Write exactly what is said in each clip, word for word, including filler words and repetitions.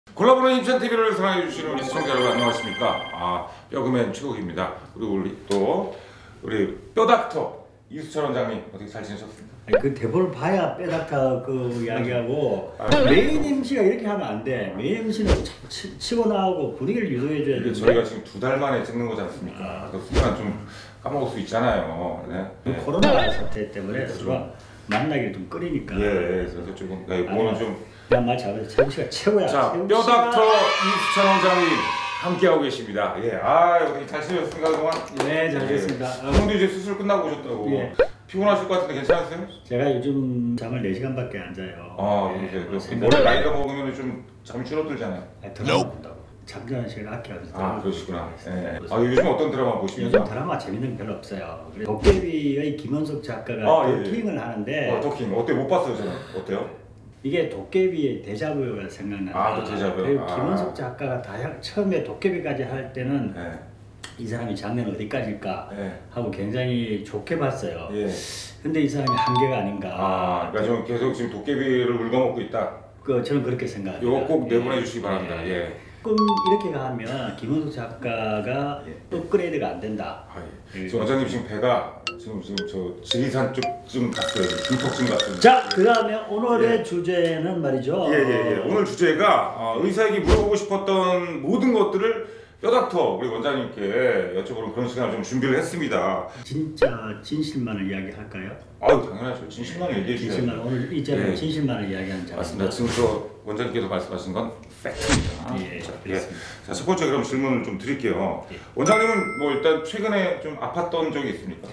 콜라보는 힘찬티비를 사랑해주시는 우리 시청자 여러분 안녕하십니까. 아, 뼈그맨 최국입니다. 그리고 우리 또 우리 뼈닥터 이수철 원장님 어떻게 잘 지내셨습니까? 그 대본을 봐야 뼈닥터 그 이야기하고 아, 메인 엠씨가 이렇게 하면 안 돼. 메인 엠씨는 치, 치고 나오고 분위기를 유도해줘야 되는데 저희가 지금 두 달 만에 찍는 거지 않습니까? 아, 그 순간 좀 까먹을 수 있잖아요. 네. 그 네. 코로나 사태 때문에 서로 만나기를 좀 꺼리니까. 예, 그래서 조금 네, 그거는 좀 그냥 말 잘해. 최우씨가 최고야. 자, 최우씨가... 뼈닥터 이수철 원장님 함께하고 계십니다. 예, 아, 어떻게 잘 지내셨습니까 그동안? 네, 잘 지냈습니다. 예. 형도 이제 수술 끝나고 오셨다고. 예. 피곤하실 것 같은데 괜찮으세요? 제가 요즘 잠을 네 시간밖에 안 자요. 아, 예, 그러세요. 원래 나이가 먹으면 좀 잠이 줄어들잖아요. 아, 드라마 본다고. 잠자는 시간 아껴가지고. 아, 그러시구나. 예. 아, 요즘 어떤 드라마 보십니까? 요즘 드라마 재밌는 게 별로 없어요. 도깨비의 김원석 작가가 아, 도킹을 예, 예. 하는데. 어, 도킹. 어때? 못 봤어요, 저는. 어때요? 이게 도깨비의 데자부가 생각나요. 아, 또 데자부. 그리고 아. 김원석 작가가 다 처음에 도깨비까지 할 때는 예. 이 사람이 장면 어디까지일까 예. 하고 굉장히 좋게 봤어요. 예. 근데 이 사람이 한계가 아닌가. 아, 그러니까 좀 계속 지금 도깨비를 울거먹고 있다. 그 저는 그렇게 생각합니다. 이거 꼭 내보내 주시기 바랍니다. 예. 예. 조금 이렇게 가면 김원석 작가가 예. 업그레이드가 안 된다. 아, 예. 지금 원장님 지금 배가 지금 지금 저 지리산 쪽쯤 갔어요. 김포쯤 갔어요. 자, 그 다음에 오늘의 예. 주제는 말이죠. 예예예. 예, 예. 오늘 주제가 어, 의사에게 물어보고 싶었던 모든 것들을 뼈닥터 우리 원장님께 여쭤보는 그런 시간을 좀 준비를 했습니다. 진짜 진실만을 이야기할까요? 아유 당연하죠. 진실만을 얘기해 주세요. 진실만 오늘 이제는 예. 진실만을 이야기하는 자. 맞습니다. 지금 저 원장님께서 말씀하신 건 팩트입니다. 예, 자, 예. 예. 자, 첫 번째 그럼 질문을 좀 드릴게요. 예. 원장님은 뭐 일단 최근에 좀 아팠던 적이 있습니까?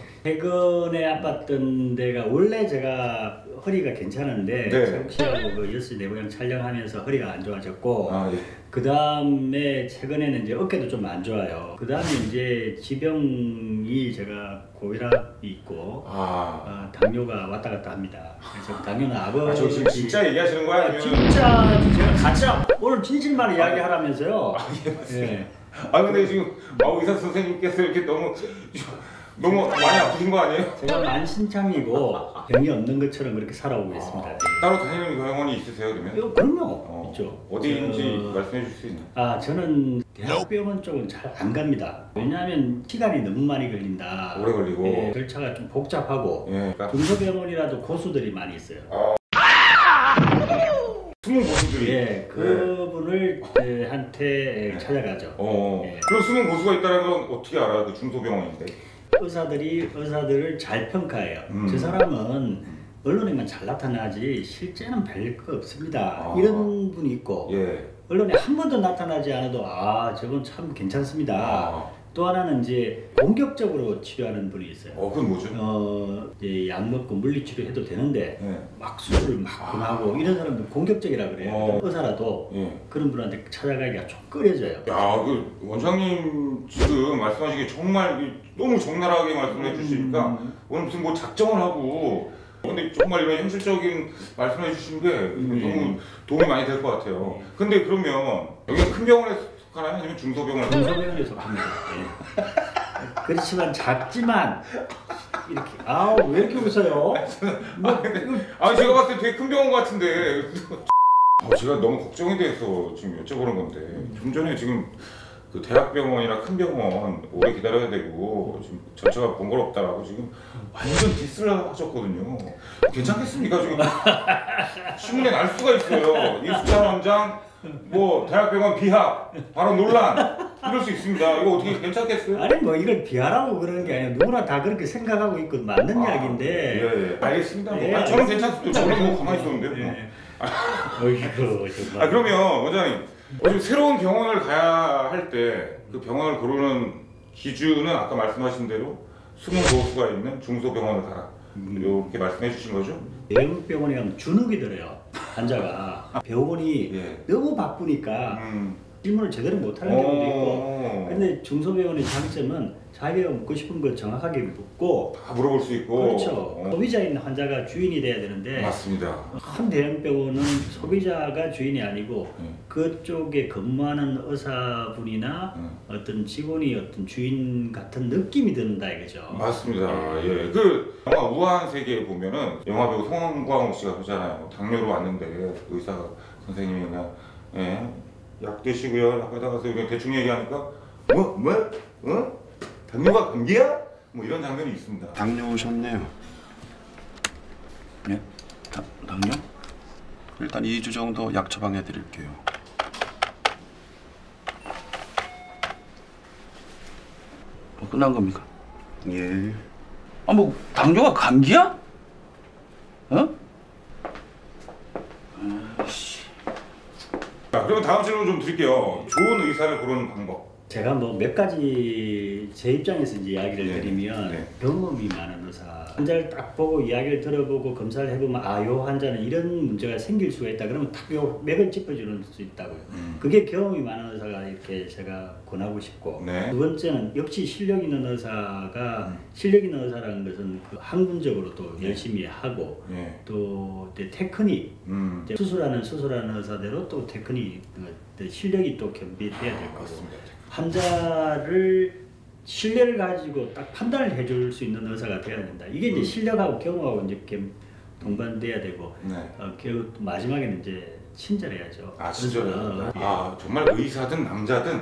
최근에 아팠던 데가 원래 제가 허리가 괜찮은데 네. 최국 씨하고 그 여수 내부양 촬영하면서 허리가 안 좋아졌고 아 예. 그 다음에 최근에는 이제 어깨도 좀 안 좋아요. 그 다음에 이제 지병이 제가 고혈압이 있고 아. 어, 당뇨가 왔다 갔다 합니다. 그래서 당뇨는 아버지. 아, 저 지금 진짜 얘기하시는 거야? 아니면... 진짜 제가 가짜 오늘 진실만 이야기하라면서요. 아, 예, 맞습니다. 예. 아 근데 지금 아, 의사 선생님께서 이렇게 너무 너무 많이 아프신 거 아니에요? 제가 만신창이고 병이 없는 것처럼 그렇게 살아오고 있습니다. 아, 따로 다니는 병원이 있으세요 그러면? 어, 그럼요. 어, 있죠. 어디인지 저... 말씀해 주실 수 있나요? 아 저는 대학병원 쪽은 잘 안 갑니다. 왜냐하면 시간이 너무 많이 걸린다. 오래 걸리고. 예, 절차가 좀 복잡하고. 예, 그러니까 중소병원이라도 고수들이 많이 있어요. 아, 숨은 고수들이. 예, 그분을 예, 한테 네. 찾아가죠. 어. 예. 그럼 숨은 고수가 있다는 건 어떻게 알아요? 그 중소병원인데. 의사들이 의사들을 잘 평가해요. 음. 저 사람은 언론에만 잘 나타나지 실제는 별거 없습니다. 아. 이런 분이 있고 예. 언론에 한 번도 나타나지 않아도 아 저건 참 괜찮습니다. 아. 또 하나는 이제 공격적으로 치료하는 분이 있어요. 어, 그건 뭐죠? 어 이제 약 먹고 물리치료 해도 되는데 예. 막 수술을 막 권하고 이런 사람들 공격적이라 그래요. 어. 의사라도 예. 그런 분한테 찾아가기가 좀 꺼려져요. 야, 그 원장님 지금 말씀하시기 정말 너무 적나라하게 말씀해 주시니까 음. 오늘 무슨 뭐 작정을 하고 근데 정말 이런 현실적인 말씀해 주신 게 음. 너무 도움이 많이 될 것 같아요. 근데 그러면 여기는 큰 병원에 속하나요? 아니면 중소병원에 속하나요? 중소병원에 속합니다. 예. 그렇지만 작지만 이렇게 아우 왜 이렇게 웃어요? 뭐, 아, 근데, 아 제가 봤을 때 되게 큰 병원 같은데 아, 제가 너무 걱정이 돼서 지금 여쭤보는 건데 좀 전에 지금 그 대학병원이나 큰 병원 오래 기다려야 되고 지금 절차가 번거롭다라고 지금 완전 디스를 하셨거든요. 괜찮겠습니까 지금? 신문에 날 수가 있어요. 이수찬 원장 뭐 대학병원 비하 바로 논란 이럴 수 있습니다. 이거 어떻게 괜찮겠어요? 아니 뭐 이걸 비하라고 그러는 게 아니라 누구나 다 그렇게 생각하고 있고 맞는 아, 이야기인데. 예, 예. 알겠습니다. 뭐. 예, 아니, 저는 알겠습니다. 괜찮습니다. 저는 뭐 가만히 있었는데요. 예. 어이구 정말. 아 그러면 원장님 지금 새로운 병원을 가야 할 때 그 병원을 고르는 기준은 아까 말씀하신 대로 숨은 고수가 있는 중소병원을 가라 음. 이렇게 말씀해 주신 거죠? 대형 병원에 가면 주눅이 들어요. 환자가 병원이 예. 너무 바쁘니까 음. 질문을 제대로 못하는 경우도 있고. 어. 근데 중소병원의 장점은 자기가 묻고 싶은 거 정확하게 묻고 다 물어볼 수 있고 그렇죠. 어. 소비자인 환자가 주인이 돼야 되는데 맞습니다. 큰 대형병원은 소비자가 주인이 아니고 예. 그쪽에 근무하는 의사분이나 음. 어떤 직원이 어떤 주인 같은 느낌이 든다 이거죠. 맞습니다. 예. 그 영화 우아한 세계에 보면은 영화 배우 송광호 씨가 그러잖아요. 당뇨로 왔는데 의사 선생님이 그냥 예. 약 드시고요. 약 받아가서 그냥 대충 얘기하니까 뭐? 뭐? 어? 당뇨가 감기야? 뭐 이런 장면이 있습니다. 당뇨 오셨네요. 네? 다, 당뇨? 일단 이 주 정도 약 처방해 드릴게요. 뭐 끝난 겁니까? 예. 아 뭐 당뇨가 감기야? 어? 아씨. 자, 그러면 다음 질문 좀 드릴게요. 좋은 의사를 고르는 방법. 제가 뭐 몇 가지 제 입장에서 이제 이야기를 네. 드리면 네. 경험이 많은 의사 환자를 딱 보고 이야기를 들어보고 검사를 해보면 아 요 환자는 이런 문제가 생길 수가 있다 그러면 딱 요 맥을 짚어주는 수 있다고요. 음. 그게 경험이 많은 의사가 이렇게 제가 권하고 싶고 네. 두 번째는 역시 실력 있는 의사가 음. 실력 있는 의사라는 것은 그 학문적으로 또 네. 열심히 하고 예. 또 이제 테크닉 음. 이제 수술하는 수술하는 의사대로 또 테크닉 그 실력이 또 겸비돼야 될 거고 맞습니다. 환자를 신뢰를 가지고 딱 판단을 해줄 수 있는 의사가 되어야 된다. 이게 이제 음. 실력하고 경험하고 이제 겸 동반돼야 되고 네. 어, 결국 또 마지막에는 이제 친절해야죠. 아 진짜. 그래서, 어, 아 정말 의사든 남자든.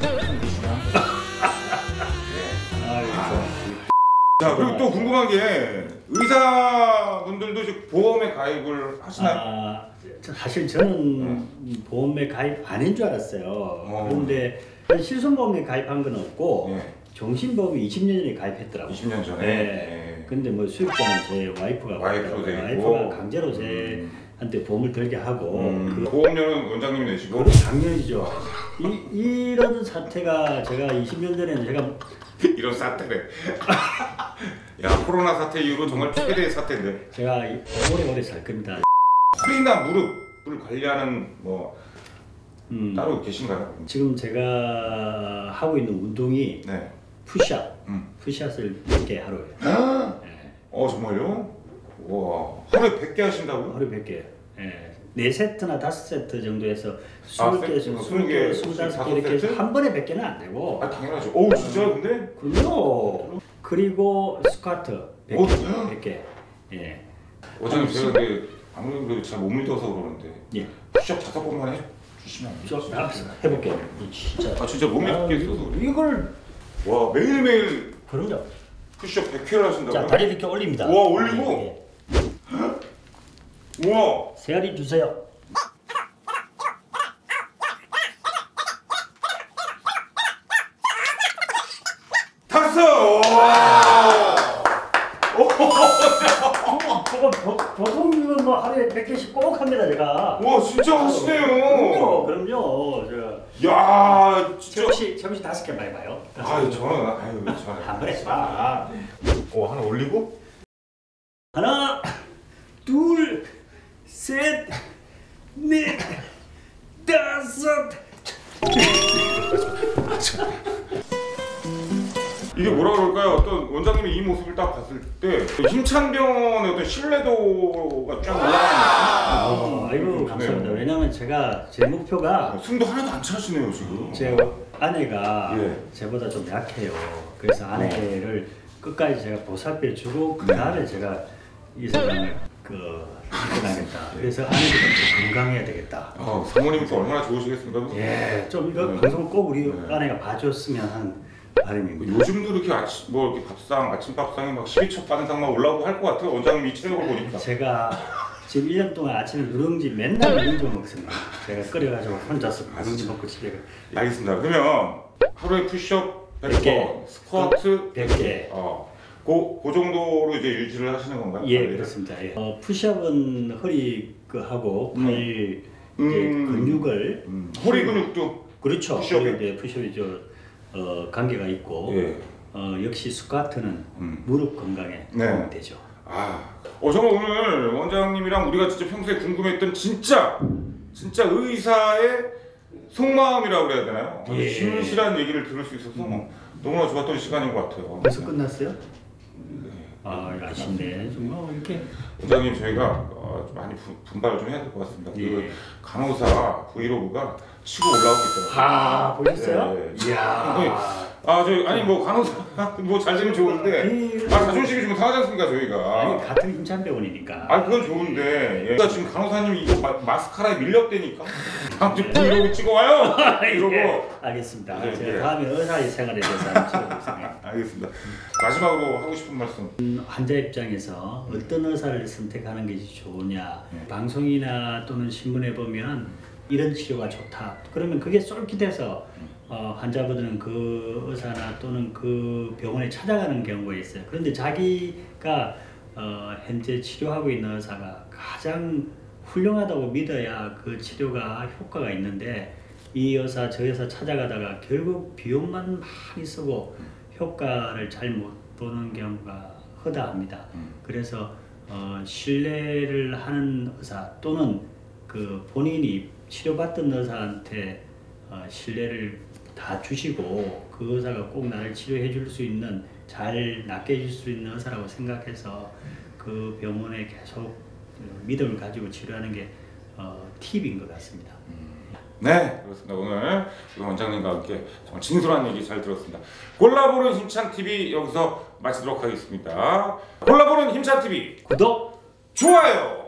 아유, 자 그리고 또 궁금한 게 의사분들도 이제 보험에 가입을 하시나요? 아, 사실 저는 보험에 가입 안 한 줄 알았어요. 그런데 실손보험에 가입한 건 없고 네. 종신보험이 이십 년 전에 가입했더라고요. 이십 년 전에. 네. 네. 근데 뭐 수익자는 제 와이프가 와이프로 돼 있고. 와이프가 강제로 음. 제한테 보험을 들게 하고 음, 그 보험료는 원장님이 내시고. 그건 당연이죠. 이, 이런 사태가 제가 이십 년 전에는 제가 이런 사태래. 야 코로나 사태 이후로 정말 최대의 사태인데. 제가 오래오래 살 겁니다. 허리나 무릎을 관리하는 뭐 음, 따로 계신가요? 지금 제가 하고 있는 운동이 네. 푸시업, 음. 푸시업을 백 개 하루에. 네. 어 정말요? 와 하루에 백 개 하신다고요? 하루 백 개. 예. 네 세트나 다섯 세트 정도에서 아, 스무 개, 세트, 스무 개, 스무 개, 스물다섯 개 다섯 이렇게 해서 세트? 한 번에 백 개는 안 되고. 아 당연하죠. 어우 진짜요 근데? 그럼요. 그리고 스쿼트 백 개. 어? 백 개. 예. 원장님 아니, 제가 근데 아무래도 잘 못 믿어서 그러는데 예. 푸시업 다섯 번만 해주시면 안 저 돼요? 해볼게요. 진짜. 아 진짜 못 아, 믿겠어서 그래. 이걸 와 매일매일 그럼요. 푸시업 백 회를 하신다고요? 자 다리 이렇게 올립니다. 우와, 올리고? 예, 예. 우와 세알이 주세요. 탔어! 와! 그거 보통 이건 뭐 하루에 백 개씩 꼭 합니다 제가. 와 진짜 하시네요. 그럼요, 그럼요. 제가 야 진짜. 잠시 잠시 다섯 개 많이 봐요. 아유 저는 아유 저는 한 번에 봐. 어 하나 올리고 하나, 둘, 셋, 넷, 다섯. 이게 뭐라 그럴까요? 어떤 원장님의 이 모습을 딱 봤을 때 힘찬 병원의 어떤 신뢰도가 쫙 올라가는 아, 느낌. 아이고 감사합니다. 왜냐면 제가 제 목표가 숨도 하나도 안 차시네요 지금. 제 아내가 예. 제보다 좀 약해요. 그래서 아내를 끝까지 제가 보살펴 주고 그 다음에 제가 이 세상을 그 이끌어가겠다. 그래서 아내도 좀 건강해야 되겠다. 아 사모님도 얼마나 좋으시겠습니까? 예, 좀 이거 네. 방송 꼭 우리 네. 아내가 봐줬으면 하는 바람입니다. 요즘도 이렇게 아침 뭐 이렇게 밥상 아침밥상에 막 십이 첩 반상만 올라오고 할 것 같아요. 원장님 이 체력을 보니까. 제가 지금 일 년 동안 아침에 누룽지 맨날 누룽지 먹습니다. 제가 끓여가지고 혼자서 누룽지 먹고 집에 가. 알겠습니다. 그러면 하루에 푸시업 백 백 개, 번, 스쿼트 백 개. 어, 그, 그 정도로 이제 유지를 하시는 건가요? 예, 관리를? 그렇습니다. 예. 어, 푸시업은 허리 그 하고 팔 음. 이제 음. 근육을 음, 허리 근육도 그렇죠. 푸시업에? 허리 이제 푸시업이 저 어, 관계가 있고 예. 어, 역시 스쿼트는 음. 무릎 건강에 네. 도움이 되죠. 아, 어 정말 오늘 원장님이랑 우리가 진짜 평소에 궁금했던 진짜 진짜 의사의 속마음이라고 그래야 되나요? 아주 예. 진실한 얘기를 들을 수 있어서 음. 너무나 좋았던 시간인 것 같아요. 벌써 끝났어요? 네. 아, 아쉽네. 정말 이렇게 원장님 저희가 어, 좀 많이 분, 분발을 좀 해야 될 것 같습니다. 예. 그 간호사 브이로그가 치고 올라오고 있더라고요. 아, 보셨어요? 예. 이야. 아, 저 아니 뭐 간호사 뭐 잘 되면 좋은데 아 자존심이 좀 상하지 않습니까 저희가? 아니 같은 임산병원이니까. 아 그건 좋은데 예. 지금 간호사님 이거 마, 마스카라에 밀렵대니까 다음 주 브이로그 찍어 와요. 이러고 예, 알겠습니다. 네, 제가 네. 다음에 의사의 생활에 대해서 한번 찍어보겠습니다. 알겠습니다. 마지막으로 하고 싶은 말씀. 음, 환자 입장에서 어떤 의사를 선택하는 것이 좋으냐, 네. 방송이나 또는 신문에 보면 이런 치료가 좋다. 그러면 그게 쏠깃해서 어, 환자분들은 그 의사나 또는 그 병원에 찾아가는 경우가 있어요. 그런데 자기가 어, 현재 치료하고 있는 의사가 가장 훌륭하다고 믿어야 그 치료가 효과가 있는데 이 의사 저 의사 찾아가다가 결국 비용만 많이 쓰고 효과를 잘 못 보는 경우가 허다합니다. 그래서 어, 신뢰를 하는 의사 또는 그 본인이 치료받던 의사한테 어, 신뢰를 다 주시고 그 의사가 꼭 나를 치료해 줄 수 있는 잘 낫게 해줄 수 있는 의사라고 생각해서 그 병원에 계속 믿음을 가지고 치료하는 게 어, 팁인 것 같습니다. 네, 그렇습니다. 오늘 우리 원장님과 함께 정말 진솔한 얘기 잘 들었습니다. 골라보는 힘찬 티비 여기서 마치도록 하겠습니다. 골라보는 힘찬 티비 구독! 좋아요.